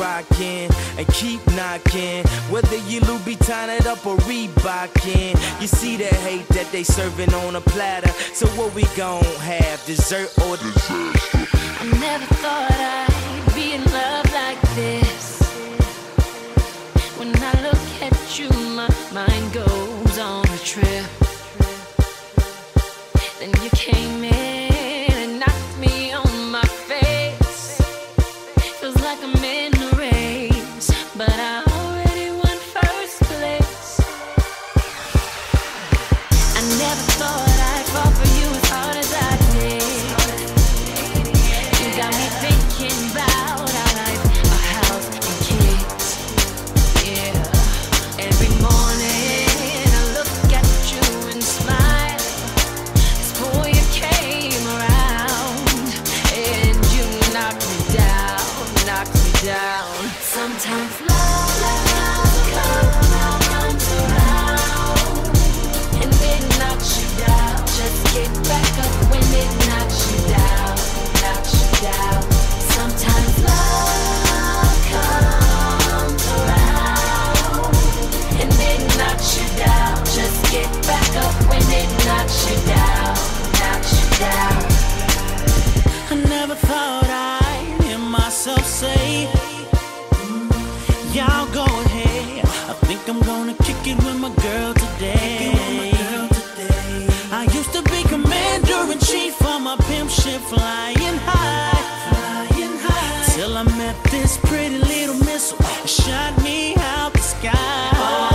rockin' and keep knocking. Whether you Louboutin it up or Reebokin, you see the hate that they serving on a platter. So what we gon' have, dessert or disaster? I never thought I'd be in love like this. When I look at you, my mind goes on a trip. Then you came in and knocked me on my face. Feels like I'm in a race, but I already won first place. I never thought I'd fall for you as hard as I did. You got me thinking about our life, our house and kids. Yeah, every morning I look at you and smile. This boy, you came around and you knocked me down, knocked me down. Sometimes love comes around and it knocks you down. Just get back up when it knocks you down, knocks you down. Sometimes love comes around and it knocks you down. Just get back up when it knocks you down, knocks you down. I never thought I'd hear myself say, y'all go ahead. I think I'm gonna kick it with my girl today. I used to be commander-in-chief for my pimp ship, flying high, till I met this pretty little missile, shot me out the sky.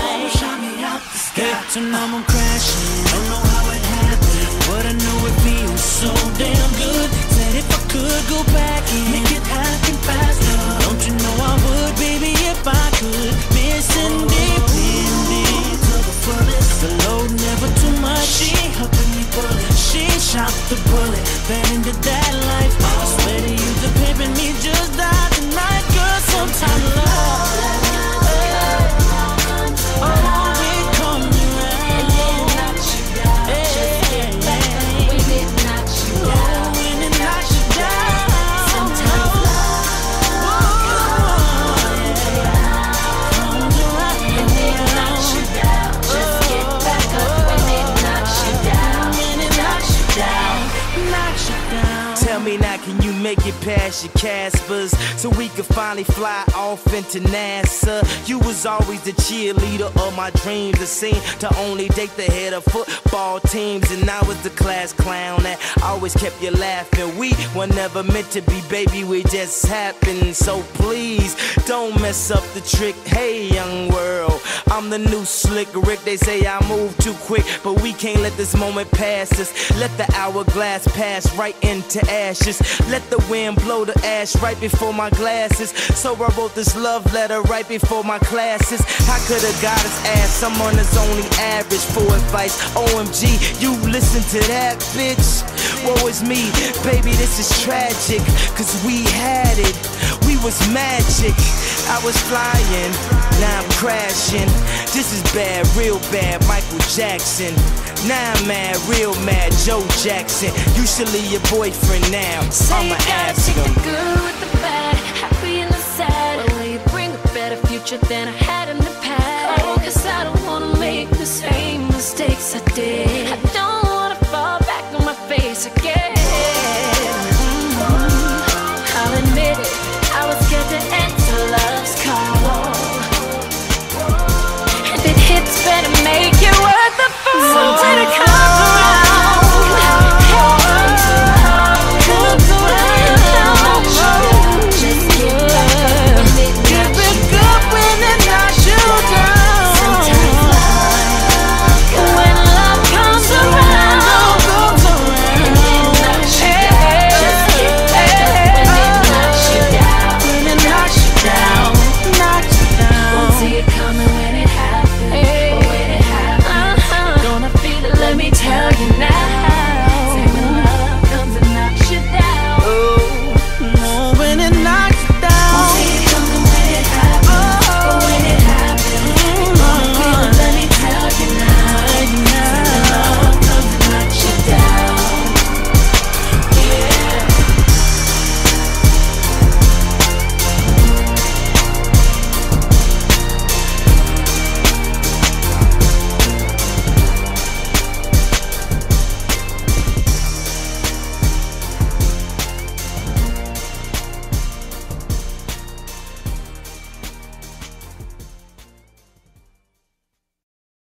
Hit to know I'm crashing, don't know how it happened, but I know it feels so damn good. Said if I could go back and make it happen faster, don't you know I would, baby, if I could. Missing independent to the fullest, the load never too much. She helping me bullet, she shot the bullet, fell into that life. I swear to you, the pimp in me just died tonight, girl. Sometimes love, oh, it comes around And it knocks you down. Just get back up when it knocks you down, when it knocks you down. Sometimes love comes around and it knocks you down. Just get back up when it knocks you down, knocks you down. Knocks you down. Tell me now, can you make it past your Caspers so we could finally fly off into NASA? You was always the cheerleader of my dreams, the scene to only date the head of football teams, and I was the class clown that always kept you laughing. We were never meant to be, baby, we just happened. So please don't mess up the trick. Hey, young world, I'm the new slick Rick. They say I move too quick, but we can't let this moment pass us. Let the hourglass pass right into ashes. Let the wind blow the ash right before my glasses. So I wrote this love letter right before my classes. I could've got his ass, someone that's only average for advice. OMG, you listen to that, bitch? Woe is me, baby, this is tragic, cause we had it, we was magic. I was flying, now I'm crashing. This is bad, real bad, Michael Jackson. Now I'm mad, real mad, Joe Jackson. You should leave your boyfriend now. Say I'ma you gotta ask take him. the good with the bad, happy and the sad. But will you bring a better future than I had?